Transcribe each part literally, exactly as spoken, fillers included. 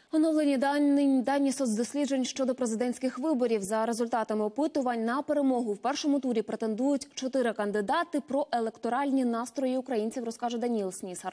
Оновлені дані, дані соцдосліджень щодо президентських виборів. За результатами опитувань на перемогу в першому турі претендують чотири кандидати. Про електоральні настрої українців розкаже Даніл Снісар.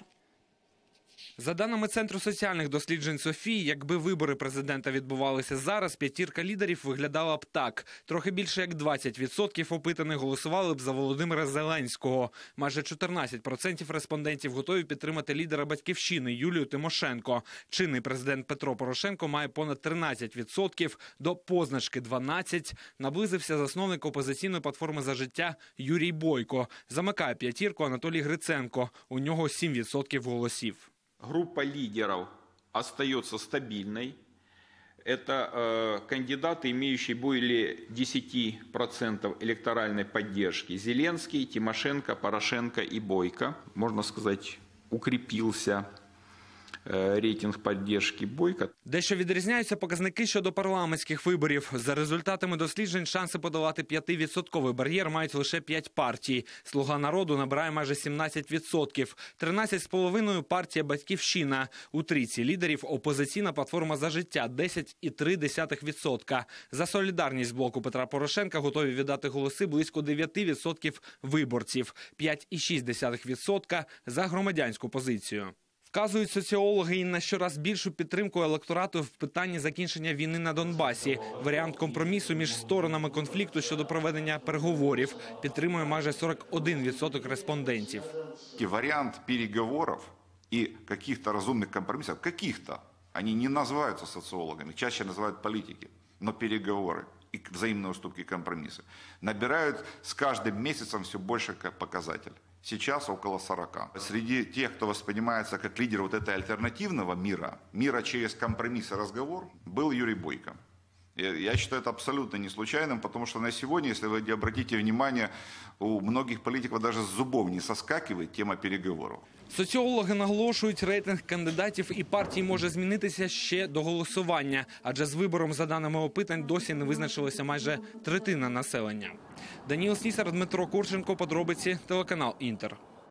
За даними Центру соціальних досліджень «Софії», якби вибори президента відбувалися зараз, п'ятірка лідерів виглядала б так. Трохи більше як двадцять відсотків опитаних голосували б за Володимира Зеленського. Майже чотирнадцять відсотків респондентів готові підтримати лідера «Батьківщини» Юлію Тимошенко. Чинний президент Петро Порошенко має понад тринадцять відсотків, до позначки дванадцять. Наблизився засновник опозиційної платформи «За життя» Юрій Бойко. Замикає п'ятірку Анатолій Гриценко. У нього сім відсотків голосів. Группа лидеров остается стабильной. Это э, кандидаты, имеющие более десяти процентов электоральной поддержки. Зеленский, Тимошенко, Порошенко и Бойко. Можно сказать, укрепился э, рейтинг поддержки Бойко. Дещо відрізняються показники щодо парламентських виборів. За результатами досліджень, шанси подолати п'ятивідсотковий бар'єр мають лише п'ять партій. «Слуга народу» набирає майже сімнадцять відсотків. тринадцять цілих п'ять десятих – партія «Батьківщина». У трійці лідерів опозиційна платформа «За життя» – десять цілих три десятих відсотка. За солідарність блоку Петра Порошенка готові віддати голоси близько дев'ять відсотків виборців. п'ять цілих шість десятих відсотка за громадянську позицію. Вказують соціологи і на щораз більшу підтримку електорату в питанні закінчення війни на Донбасі. Варіант компромісу між сторонами конфлікту щодо проведення переговорів підтримує майже сорок один відсоток респондентів. Вариант переговоров и каких-то разумных компромиссов, каких-то, они не называются социологами, чаще называют политики, но переговоры и взаимные уступки, компромиссы набирают с каждым месяцем все больше показателей. Сейчас около сорока. Среди тех, кто воспринимается как лидер вот этой альтернативного мира, мира через компромисс и разговор, был Юрий Бойко. Я считаю это абсолютно не случайным, потому что на сегодня, если вы обратите внимание, у многих политиков даже с зубов не соскакивает тема переговоров. Соціологи наголошують, рейтинг кандидатів і партій може змінитися ще до голосування, адже з вибором, за даними опитань, досі не визначилася майже третина населення. Даніл Снісар, Дмитро Курченко, подробиці, телеканал «Інтер».